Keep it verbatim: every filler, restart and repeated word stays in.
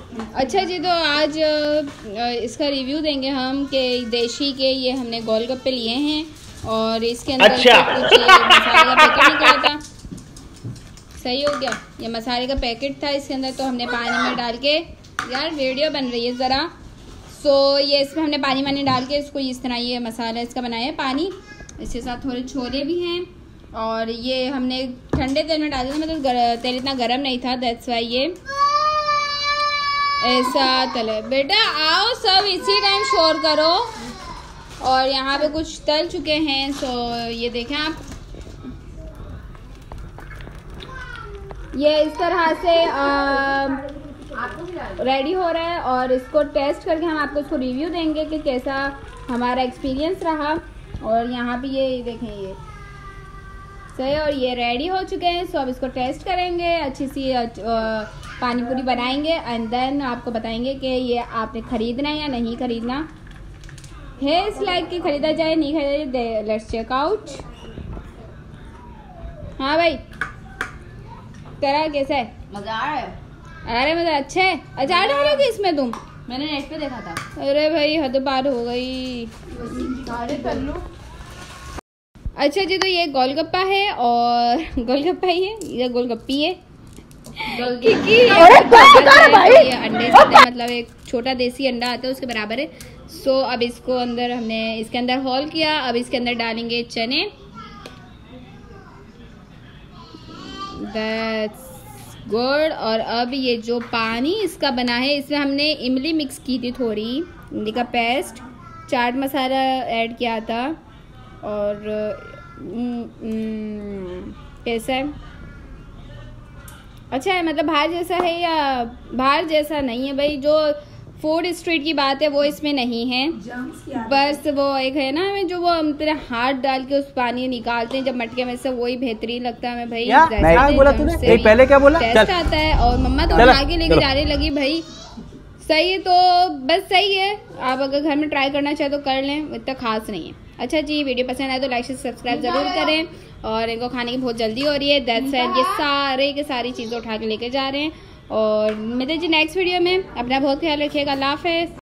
अच्छा जी, तो आज इसका रिव्यू देंगे हम कि देशी के ये हमने गोलगप्पे लिए हैं और इसके अंदर अच्छा। कुछ मसाले का पैकेट निकला था। सही हो गया, ये मसाले का पैकेट था इसके अंदर, तो हमने पानी में डाल के, यार वीडियो बन रही है ज़रा, सो ये इसमें हमने पानी वानी डाल के इसको इस तरह ये मसाला इसका बनाया है पानी। इसके साथ थोड़े छोले भी हैं और ये हमने ठंडे तेल में डाला था, मतलब तेल इतना गर्म नहीं था, दैट्स वाई ये ऐसा तले। बेटा आओ, सब इसी टाइम शोर करो। और यहाँ पे कुछ तल चुके हैं, सो ये देखें आप, ये इस तरह से रेडी हो रहा है और इसको टेस्ट करके हम आपको इसको रिव्यू देंगे कि कैसा हमारा एक्सपीरियंस रहा। और यहाँ पे ये देखें, ये सही, और ये रेडी हो चुके हैं। सो अब इसको टेस्ट करेंगे, अच्छी सी पानी पूरी बनाएंगे एंड देन आपको बताएंगे कि ये आपने खरीदना है या नहीं खरीदना है। इस लाइक की खरीदा जाए नहीं खरीदा जाए, लेट्स चेक आउट। हाँ भाई, तेरा कैसा है? मजा आ रहा है। अरे मतलब अच्छा है। अचार डालोगे इसमें तुम? मैंने नेट पे देखा था। अरे भाई हद पार हो गई। कर लो। अच्छा जी, तो ये गोलगप्पा है और गोलगप्पा ही है, ये गोलगप्पी है क्योंकि ये अंडे से, मतलब एक छोटा देसी अंडा आता है उसके बराबर है। सो अब इसको अंदर हमने इसके अंदर होल किया, अब इसके अंदर डालेंगे चने। That's good. और अब ये जो पानी इसका बना है, इसमें हमने इमली मिक्स की थी, थोड़ी इमली का पेस्ट, चाट मसाला ऐड किया था। और कैसा है? अच्छा है, मतलब बाहर जैसा है या बाहर जैसा नहीं है भाई। जो फूड स्ट्रीट की बात है वो इसमें नहीं है, बस वो एक है ना जो वो हम तेरे हाथ डाल के उस पानी निकालते हैं जब मटके में से, वही बेहतरीन लगता है हमें भाई। क्या बोला तूने? एक पहले क्या बोला? टेस्ट आता है। और मम्मा तो उठा के लेके जाने लगी भाई। सही है, तो बस सही है। आप अगर घर में ट्राई करना चाहे तो कर लें, इतना खास नहीं है। अच्छा जी, वीडियो पसंद आए तो लाइक शेयर सब्सक्राइब जरूर करें। और इनको खाने की बहुत जल्दी हो रही है, दैट्स व्हाई ये सारे के सारी चीज़ें उठा के लेके जा रहे हैं। और मिलते जी नेक्स्ट वीडियो में। अपना बहुत ख्याल रखिएगा। अल्लाह हाफ़िज़।